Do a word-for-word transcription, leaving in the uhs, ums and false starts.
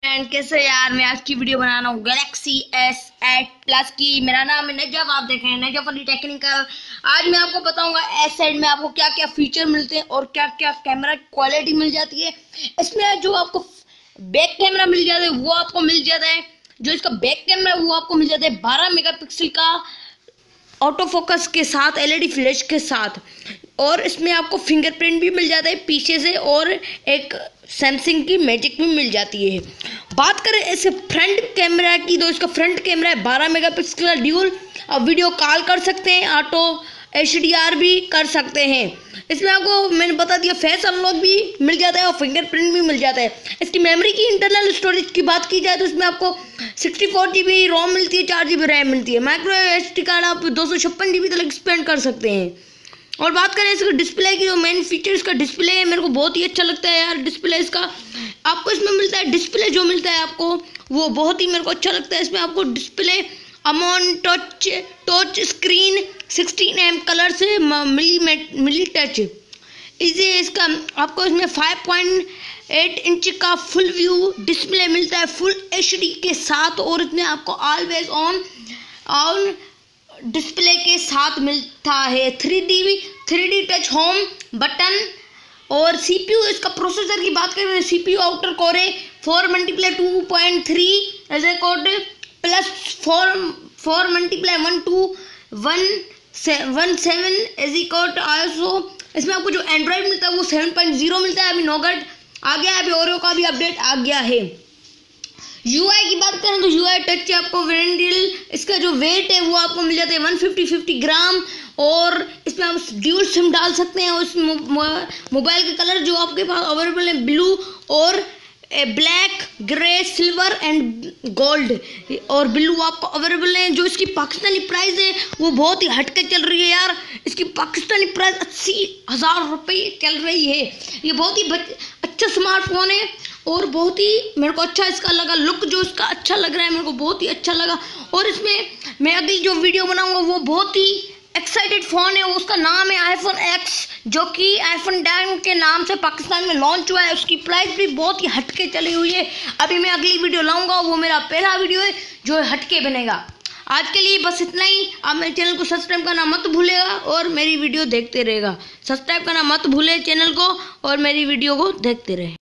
And कैसे यार, मैं आज की वीडियो बना रहा हूँ गैलेक्सी एस एट प्लस की। मेरा नाम है नजफ, आप देख रहे हैं नजफ अली टेक्निकल। आज मैं आपको बताऊंगा एस एट में आपको क्या क्या फीचर मिलते हैं और क्या क्या कैमरा क्वालिटी मिल जाती है। इसमें जो आपको बैक कैमरा मिल जाता है वो आपको मिल जाता है, जो इसका बैक कैमरा है वो आपको मिल जाता है बारह मेगापिक्सल का ऑटो फोकस के साथ, एलईडी फ्लैश के साथ। और इसमें आपको फिंगरप्रिंट भी मिल जाता है पीछे से, और एक सैमसंग की मैजिक भी मिल जाती है। बात करें इसके फ्रंट कैमरा की, तो इसका फ्रंट कैमरा है बारह मेगापिक्सल का ड्यूल। अब वीडियो कॉल कर सकते हैं, ऑटो एच डी आर भी कर सकते हैं। इसमें आपको मैंने बता दिया फेस अनलॉक भी मिल जाता है और फिंगरप्रिंट भी मिल जाता है। इसकी मेमोरी की इंटरनल स्टोरेज की बात की जाए तो इसमें आपको sixty four G B ROM मिलती है, चार जी बी रैम मिलती है। माइक्रो एस डी कार्ड आप दो सौ छप्पन जी बी तक एक्सपेंड कर सकते हैं। और बात करें इसका डिस्प्ले की, जो मेन फीचर इसका डिस्प्ले है, मेरे को बहुत ही अच्छा लगता है यार डिस्प्ले इसका। आपको इसमें मिलता है डिस्प्ले, जो मिलता है आपको वो बहुत ही मेरे को अच्छा लगता है। इसमें आपको डिस्प्ले अमोन touch touch screen sixteen M colour से मिली मिली टच इसे इसका आपको इसमें फाइव पॉइंट एट इंच का फुल व्यू डिस्प्ले मिलता है फुल एच डी के साथ। और इसमें आपको ऑलवेज ऑन ऑन डिस्प्ले के साथ मिलता है three D three D touch home button. और सीपीयू, इसका प्रोसेसर की बात करें तो सीपीयू आउटर कोर है four multiply two point three edge A code plus four four multiply one two one one seven edge E code ISO. इसमें आपको जो एंड्रॉइड मिलता है वो सेवन पॉइंट जीरो मिलता है। अभी नोगट आ गया है, अभी ओरियो का भी अपडेट आ गया है। यूआई की बात करें तो यूआई टच है आपको वेरिएंटल। इसका जो वेट है वो आपको मिल जाता है वन फिफ्टी फिफ्टी ग्राम। और इसमें आप ड्यूल सिम डाल सकते हैं। उस मोबाइल के कलर जो आपके पास अवेलेबल है ब्लू और black, grey, silver and gold और ब्लू आपको अवेलेबल है। जो इसकी पाकिस्तानी प्राइस है वो बहुत ही हटके चल रही है यार। इसकी पाकिस्तानी प्राइस अस्सी हज़ार रुपये चल रही है। ये बहुत ही अच्छा स्मार्टफोन है और बहुत ही मेरे को अच्छा इसका लगा। लुक जो इसका अच्छा लग रहा है, मेरे को बहुत ही अच्छा लगा। और इसमें मैं अगली जो वीडियो बनाऊंगा वो बहुत ही एक्साइटेड फ़ोन है, उसका नाम है आईफोन एक्स, जो कि आईफोन टेन के नाम से पाकिस्तान में लॉन्च हुआ है। उसकी प्राइस भी बहुत ही हटके चली हुई है। अभी मैं अगली वीडियो लाऊंगा, वो मेरा पहला वीडियो है जो हटके बनेगा। आज के लिए बस इतना ही। आप मेरे चैनल को सब्सक्राइब करना मत भूलेगा और मेरी वीडियो देखते रहेगा। सब्सक्राइब करना मत भूले चैनल को और मेरी वीडियो को देखते रहे।